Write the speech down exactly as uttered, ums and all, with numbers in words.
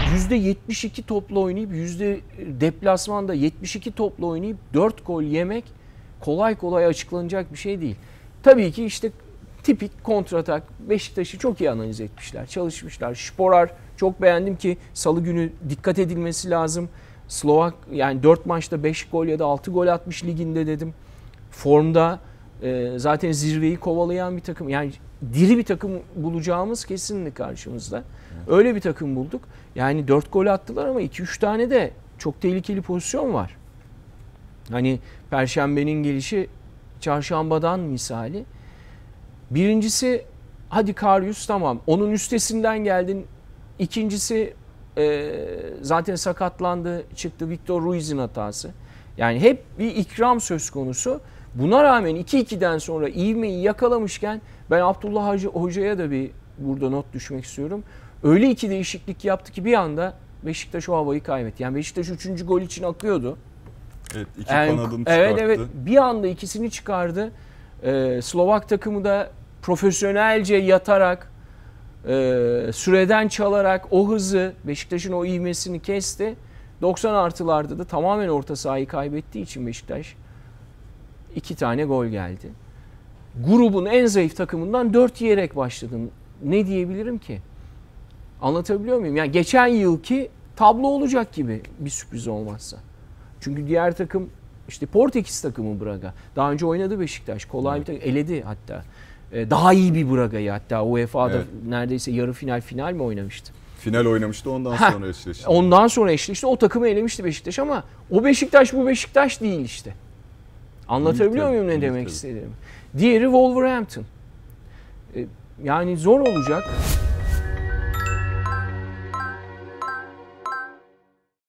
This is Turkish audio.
yüzde yetmiş iki topla oynayıp yüzde deplasmanda yetmiş iki topla oynayıp dört gol yemek kolay kolay açıklanacak bir şey değil. Tabii ki işte tipik kontratak. Beşiktaş'ı çok iyi analiz etmişler, çalışmışlar. Sporar çok beğendim ki salı günü dikkat edilmesi lazım. Slovak yani dört maçta beş gol ya da altı gol atmış liginde dedim. Formda e, zaten zirveyi kovalayan bir takım. Yani diri bir takım bulacağımız kesinlikle karşımızda. Öyle bir takım bulduk. Yani dört gol attılar ama iki üç tane de çok tehlikeli pozisyon var. Hani Perşembenin gelişi çarşambadan misali. Birincisi hadi Karius tamam onun üstesinden geldin. İkincisi e, zaten sakatlandı çıktı Victor Ruiz'in hatası. Yani hep bir ikram söz konusu. Buna rağmen iki ikiden sonra ivmeyi yakalamışken ben Abdullah Hoca'ya da bir burada not düşmek istiyorum. Öyle iki değişiklik yaptı ki bir anda Beşiktaş o havayı kaybetti. Yani Beşiktaş üçüncü gol için akıyordu. Evet, iki yani, kanadını çıkarttı. Evet evet bir anda ikisini çıkardı. Ee, Slovak takımı da profesyonelce yatarak, e, süreden çalarak o hızı Beşiktaş'ın o ivmesini kesti. doksan artılarda da tamamen orta sahayı kaybettiği için Beşiktaş iki tane gol geldi. Grubun en zayıf takımından dört yiyerek başladın. Ne diyebilirim ki? Anlatabiliyor muyum? Yani geçen yılki tablo olacak gibi bir sürpriz olmazsa. Çünkü diğer takım işte Portekiz takımı Braga. Daha önce oynadı Beşiktaş. Kolay evet. bir takım. Eledi hatta. Daha iyi bir Braga'yı hatta U E F A'da evet. neredeyse yarı final final mi oynamıştı? Final oynamıştı ondan Heh, sonra eşleşti. Ondan sonra eşleşti. O takımı elemişti Beşiktaş ama o Beşiktaş bu Beşiktaş değil işte. Anlatabiliyor muyum ne demek istediğimi? Diğeri Wolverhampton. Yani zor olacak.